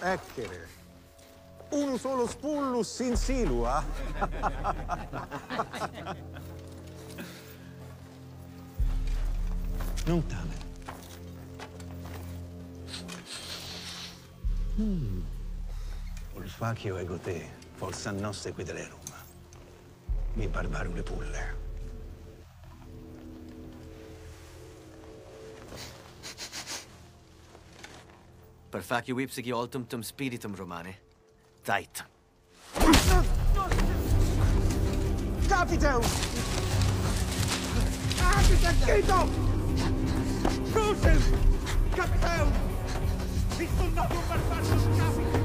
Ecchere. Un solo spullus in silua. Non tame. Il facchio ego te, forza nosse quidrerum. Mi barbaru le pulle. Per facio ipsici oltum tum spiritum romane. Dait. Capito! Capito! Brutus! Capito! Mi sono nato per farlo capito!